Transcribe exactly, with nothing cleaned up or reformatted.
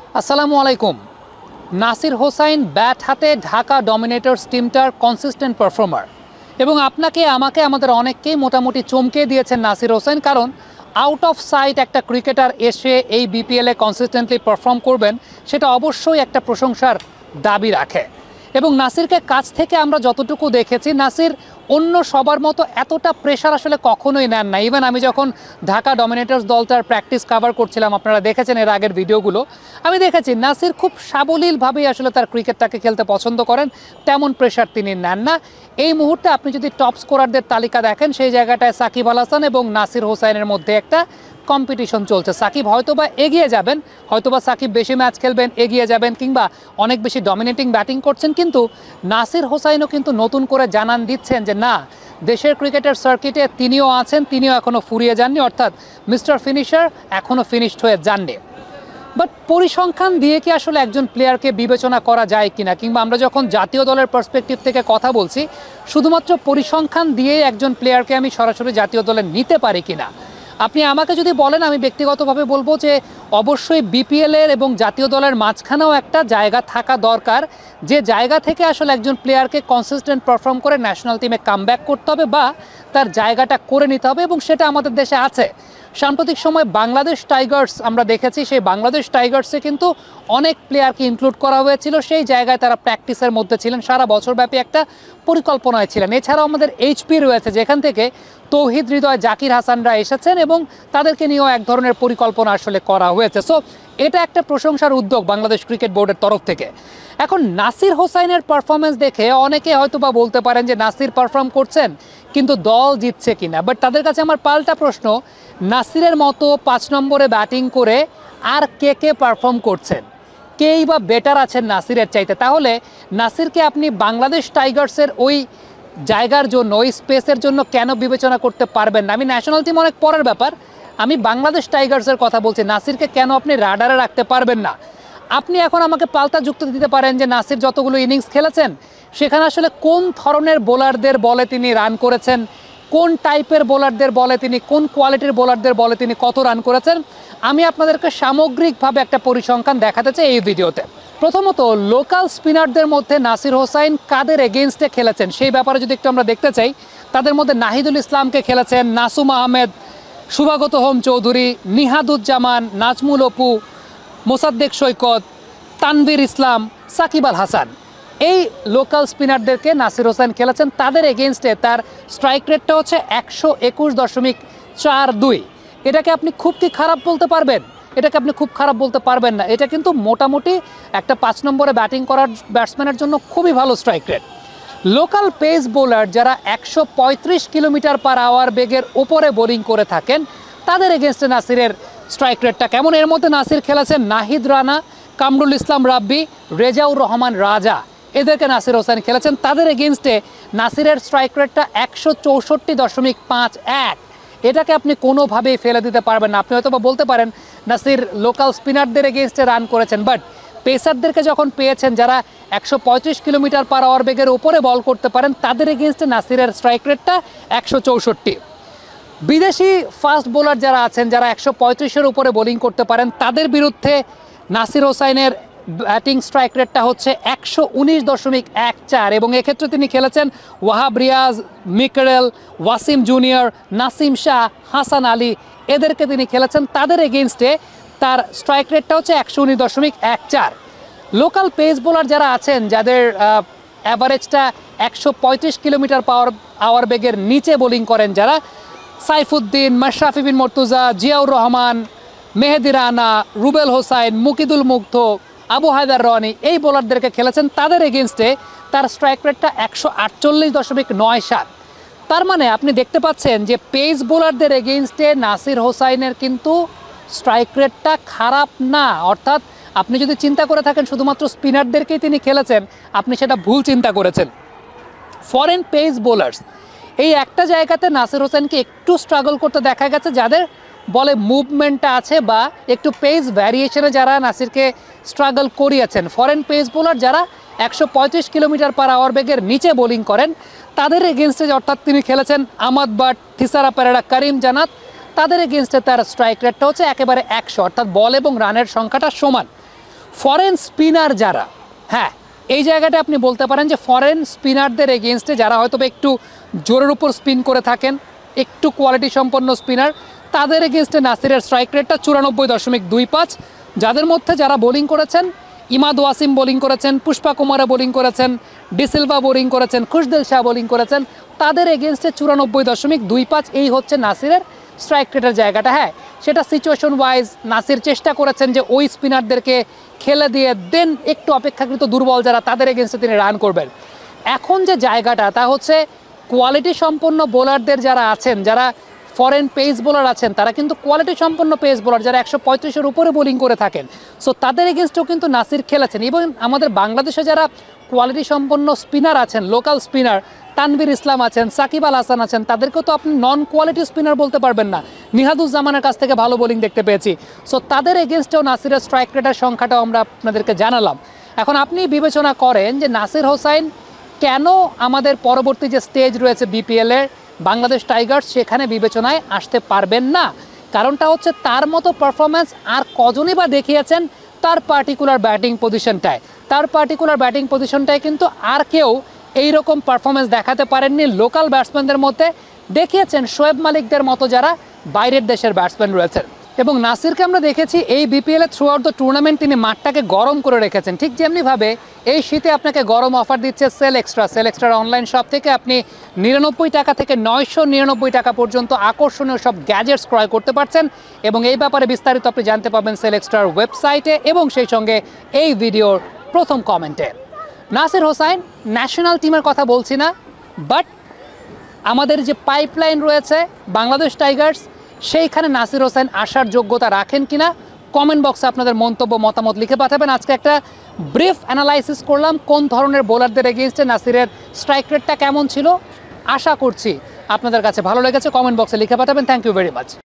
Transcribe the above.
আসসালামু আলাইকুম। নাসির হোসাইন ব্যাট হাতে ঢাকা ডমিনেটর্স টিমটার কনসিস্টেন্ট পারফর্মার এবং আপনাকে আমাকে আমাদের অনেককেই মোটামুটি চমকে দিয়েছেন নাসির হোসাইন, কারণ আউট অফ সাইট একটা ক্রিকেটার এসে এই বিপিএলে কনসিস্টেন্টলি পারফর্ম করবেন সেটা অবশ্যই একটা প্রশংসার দাবি রাখে। এবং নাসিরকে কাছ থেকে আমরা যতটুকু দেখেছি, নাসির অন্য সবার মতো এতটা প্রেশার আসলে কখনোই নেন না। ইভেন আমি যখন ঢাকা ডমিনেটর্স দলটার প্র্যাকটিস কাভার করছিলাম, আপনারা দেখেছেন এর আগের ভিডিওগুলো, আমি দেখেছি নাসির খুব সাবলীলভাবেই আসলে তার ক্রিকেটটাকে খেলতে পছন্দ করেন, তেমন প্রেশার তিনি নেন না। এই মুহূর্তে আপনি যদি টপ স্কোরারদের তালিকা দেখেন, সেই জায়গাটায় সাকিব আল হাসান এবং নাসির হোসাইনের মধ্যে একটা কম্পিটিশন চলছে। সাকিব হয়তোবা এগিয়ে যাবেন, হয়তোবা সাকিব বেশি ম্যাচ খেলবেন, এগিয়ে যাবেন, কিংবা অনেক বেশি ডমিনেটিং ব্যাটিং করছেন, কিন্তু নাসির হোসাইনও কিন্তু নতুন করে জানান দিচ্ছেন যে না, দেশের ক্রিকেটের সার্কিটে তিনিও আছেন, তিনিও এখনও ফুরিয়ে যাননি, অর্থাৎ মিস্টার ফিনিশার এখনও ফিনিশড হয়ে যাননি। বাট পরিসংখ্যান দিয়ে কি আসলে একজন প্লেয়ারকে বিবেচনা করা যায় কিনা, কিংবা আমরা যখন জাতীয় দলের পার্সপেক্টিভ থেকে কথা বলছি, শুধুমাত্র পরিসংখ্যান দিয়ে একজন প্লেয়ারকে আমি সরাসরি জাতীয় দলে নিতে পারি কিনা, আপনি আমাকে যদি বলেন, আমি ব্যক্তিগতভাবে বলবো যে অবশ্যই বিপিএলের এবং জাতীয় দলের মাঝখানেও একটা জায়গা থাকা দরকার, যে জায়গা থেকে আসলে একজন প্লেয়ারকে কনসিস্টেন্ট পারফর্ম করে ন্যাশনাল টিমে কামব্যাক করতে হবে বা তার জায়গাটা করে নিতে হবে, এবং সেটা আমাদের দেশে আছে। সাম্প্রতিক সময় বাংলাদেশ টাইগার্স আমরা দেখেছি, সেই বাংলাদেশ টাইগার্সে কিন্তু অনেক প্লেয়ারকে ইনক্লুড করা হয়েছিল, সেই জায়গায় তারা প্র্যাকটিসের মধ্যে ছিলেন, সারা বছরব্যাপী একটা পরিকল্পনায় ছিলেন। এছাড়াও আমাদের এইচপি রয়েছে, যেখান থেকে তৌহিদ হৃদয়, জাকির হাসানরা এসেছেন এবং তাদেরকে নিয়েও এক ধরনের পরিকল্পনা আসলে করা হয়েছে। সো এটা একটা প্রশংসার উদ্যোগ বাংলাদেশ ক্রিকেট বোর্ডের তরফ থেকে। এখন নাসির হোসাইনের পারফরমেন্স দেখে অনেকে হয়তো বা বলতে পারেন যে নাসির পারফর্ম করছেন কিন্তু দল জিতছে কিনা, বাট তাদের কাছে আমার পাল্টা প্রশ্ন, নাসিরের মতো পাঁচ নম্বরে ব্যাটিং করে আর কে কে পারফর্ম করছেন? কেই বা বেটার আছেন নাসিরের চাইতে? তাহলে নাসিরকে আপনি বাংলাদেশ টাইগার্সের ওই জায়গার জন্য, ওই স্পেসের জন্য কেন বিবেচনা করতে পারবেন না? আমি ন্যাশনাল টিম অনেক পরের ব্যাপার, আমি বাংলাদেশ টাইগার্সের কথা বলছি। নাসিরকে কেন আপনি রাডারে রাখতে পারবেন না? আপনি এখন আমাকে পাল্টা যুক্তি দিতে পারেন যে নাসির যতগুলো ইনিংস খেলেছেন সেখানে আসলে কোন ধরনের বোলারদের বলে তিনি রান করেছেন, কোন টাইপের বোলারদের বলে তিনি, কোন কোয়ালিটির বোলারদের বলে তিনি কত রান করেছেন, আমি আপনাদেরকে সামগ্রিকভাবে একটা পরিসংখ্যান দেখাতে চাই এই ভিডিওতে। প্রথমত, লোকাল স্পিনারদের মধ্যে নাসির হোসাইন কাদের এগেইনস্টে খেলেছেন সেই ব্যাপারে যদি একটু আমরা দেখতে চাই, তাদের মধ্যে নাহিদুল ইসলামকে খেলেছেন, নাসুম আহমেদ, শুভাগত হোম চৌধুরী, নিহাদুজ্জামান, নাজমুল অপু, মোসাদ্দেক সৈকত, তানভীর ইসলাম, সাকিব আল হাসান, এই লোকাল স্পিনারদেরকে নাসির হোসাইন খেলেছেন। তাদের এগেইনস্টে তার স্ট্রাইক রেটটা হচ্ছে একশো একুশ দশমিক চার দুই। এটাকে আপনি খুব কি খারাপ বলতে পারবেন? এটাকে আপনি খুব খারাপ বলতে পারবেন না। এটা কিন্তু মোটামুটি একটা পাঁচ নম্বরে ব্যাটিং করার ব্যাটসম্যানের জন্য খুবই ভালো strike rate. Local pace bowler যারা একশো পঁয়ত্রিশ কিলোমিটার পার আওয়ার বেগের ওপরে বোলিং করে থাকেন, তাদের এগেনস্টে নাসিরের স্ট্রাইক রেটটা কেমন? এর মধ্যে নাসির খেলেছেন নাহিদ রানা, কামরুল ইসলাম রাব্বি, রেজাউর রহমান রাজা, এদেরকে নাসির হোসেন খেলেছেন। তাদের এগেনস্টে নাসিরের স্ট্রাইক রেটটা একশো চৌষট্টি দশমিক পাঁচ এক। এটাকে আপনি কোনোভাবেই ফেলে দিতে পারবেন না। আপনি হয়তো বা বলতে পারেন নাসির লোকাল স্পিনারদের এগেনস্টে রান করেছেন, বাট পেসারদেরকে যখন পেয়েছেন যারা একশো পঁয়ত্রিশ কিলোমিটার পার আওয়ার বেগের ওপরে বল করতে পারেন, তাদের এগেনস্টে নাসিরের স্ট্রাইক রেটটা একশো চৌষট্টি। বিদেশি ফাস্ট বোলার যারা আছেন, যারা একশো পঁয়ত্রিশের উপরে বোলিং করতে পারেন, তাদের বিরুদ্ধে নাসির হোসাইনের ব্যাটিং স্ট্রাইক রেটটা হচ্ছে একশো উনিশ দশমিক এক চার, এবং এক্ষেত্রে তিনি খেলেছেন ওয়াহাব রিয়াজ, মিকেরেল, ওয়াসিম জুনিয়র, নাসিম শাহ, হাসান আলী, এদেরকে তিনি খেলেছেন। তাদের এগেইনস্টে তার স্ট্রাইক রেটটা হচ্ছে একশো উনিশ দশমিক এক চার। লোকাল পেস বোলার যারা আছেন, যাদের অ্যাভারেজটা একশো পঁয়ত্রিশ কিলোমিটার পাওয়ার আওয়ার বেগের নিচে বোলিং করেন, যারা সাইফুদ্দিন, মাশরাফি বিন মর্তুজা, জিয়াউর রহমান, মেহেদি রানা, রুবেল হোসাইন, মুকিদুল মুগ্ধ, আবু হায়দার রনি, এই বোলারদেরকে খেলেছেন। তাদের এগেনস্টে তার স্ট্রাইক রেটটা একশো আটচল্লিশ দশমিক নয় সাত। তার মানে আপনি দেখতে পাচ্ছেন যে পেস বোলারদের এগেনস্টে নাসির হোসাইনের কিন্তু স্ট্রাইক রেটটা খারাপ না। অর্থাৎ আপনি যদি চিন্তা করে থাকেন শুধুমাত্র স্পিনারদেরকেই তিনি খেলেছেন, আপনি সেটা ভুল চিন্তা করেছেন। ফরেন পেস বোলার্স, এই একটা জায়গাতে নাসির হোসেনকে একটু স্ট্রাগল করতে দেখা গেছে, যাদের বলে মুভমেন্টটা আছে বা একটু পেস ভ্যারিয়েশনে যারা নাসিরকে স্ট্রাগল করিয়েছেন। ফরেন পেস বোলার যারা একশো পঁয়ত্রিশ কিলোমিটার পার আওয়ার বেগের নিচে বোলিং করেন, তাদের এগেনস্টে অর্থাৎ তিনি খেলেছেন আহমদ বাট, থিসারা পেরেরা, করিম জানাত, তাদের এগেনস্টে তার স্ট্রাইক রেটটা হচ্ছে একেবারে একশো, অর্থাৎ বল এবং রানের সংখ্যাটা সমান। ফরেন স্পিনার যারা, হ্যাঁ এই জায়গাটা আপনি বলতে পারেন যে ফরেন স্পিনারদের এগেনস্টে যারা হয়তো একটু জোরের উপর স্পিন করে থাকেন, একটু কোয়ালিটি সম্পন্ন স্পিনার, তাদের এগেনস্টে নাসিরের স্ট্রাইক রেটটা চুরানব্বই দশমিক দুই পাঁচ। যাদের মধ্যে যারা বোলিং করেছেন, ইমাদ ওয়াসিম বোলিং করেছেন, পুষ্পা কুমারা বোলিং করেছেন, ডি সিলভা বোলিং করেছেন, খুশদিল শাহ বোলিং করেছেন, তাদের এগেনস্টে চুরানব্বই দশমিক দুই পাঁচ এই হচ্ছে নাসিরের স্ট্রাইক রেটের জায়গাটা। হ্যাঁ সেটা সিচুয়েশন ওয়াইজ নাসির চেষ্টা করেছেন যে ওই স্পিনারদেরকে খেলে দিয়ে দেন একটু অপেক্ষাকৃত দুর্বল যারা তাদের এগেনস্টে তিনি রান করবেন। এখন যে জায়গাটা তা হচ্ছে কোয়ালিটি সম্পন্ন বোলারদের যারা আছেন, যারা ফরেন পেস বোলার আছেন, তারা কিন্তু কোয়ালিটি সম্পন্ন পেস বোলার যারা একশো পঁয়ত্রিশের উপরে বোলিং করে থাকেন। সো তাদের এগেনস্টেও কিন্তু নাসির খেলেছেন। এবং আমাদের বাংলাদেশে যারা কোয়ালিটি সম্পন্ন স্পিনার আছেন, লোকাল স্পিনার, তানভীর ইসলাম আছেন, সাকিব আল হাসান আছেন, তাদেরকেও তো আপনি নন কোয়ালিটি স্পিনার বলতে পারবেন না। নিহাদুজ্জামানের কাছ থেকে ভালো বোলিং দেখতে পেয়েছি। সো তাদের এগেনস্টেও নাসিরের স্ট্রাইক রেটের সংখ্যাটাও আমরা আপনাদেরকে জানালাম। এখন আপনি বিবেচনা করেন যে নাসির হোসাইন কেন আমাদের পরবর্তী যে স্টেজ রয়েছে বিপিএলের বাংলাদেশ টাইগার্স, সেখানে বিবেচনায় আসতে পারবেন না। কারণটা হচ্ছে তার মতো পারফরম্যান্স আর কজনই বা দেখিয়েছেন তার পার্টিকুলার ব্যাটিং পজিশনটায়। তার পার্টিকুলার ব্যাটিং পজিশনটায় কিন্তু আর কেউ এই রকম পারফরমেন্স দেখাতে পারেননি লোকাল ব্যাটসম্যানদের মধ্যে। দেখিয়েছেন শোয়েব মালিকদের মতো যারা বাইরের দেশের ব্যাটসম্যান রয়েছেন। এবং নাসিরকে আমরা দেখেছি এই বিপিএলে থ্রু আউট দ্য টুর্নামেন্ট তিনি মাঠটাকে গরম করে রেখেছেন। ঠিক যেমনিভাবে এই শীতে আপনাকে গরম অফার দিচ্ছে সেল এক্সট্রা। সেল এক্সট্রার অনলাইন শপ থেকে আপনি নিরানব্বই টাকা থেকে নয়শো নিরানব্বই টাকা পর্যন্ত আকর্ষণীয় সব গ্যাজেটস ক্রয় করতে পারছেন। এবং এই ব্যাপারে বিস্তারিত আপনি জানতে পাবেন সেল এক্সট্রার ওয়েবসাইটে এবং সেই সঙ্গে এই ভিডিওর প্রথম কমেন্টে। নাসির হোসাইন ন্যাশনাল টিমের কথা বলছি না, বাট আমাদের যে পাইপলাইন রয়েছে বাংলাদেশ টাইগার্স, সেইখানে নাসির হোসাইন আসার যোগ্যতা রাখেন কিনা কমেন্ট বক্সে আপনাদের মন্তব্য মতামত লিখে পাঠাবেন। আজকে একটা ব্রিফ অ্যানালাইসিস করলাম কোন ধরনের বোলারদের এগেইনস্টে নাসিরের স্ট্রাইক রেটটা কেমন ছিল। আশা করছি আপনাদের কাছে ভালো লেগেছে। কমেন্ট বক্সে লিখে পাঠাবেন। Thank you very much.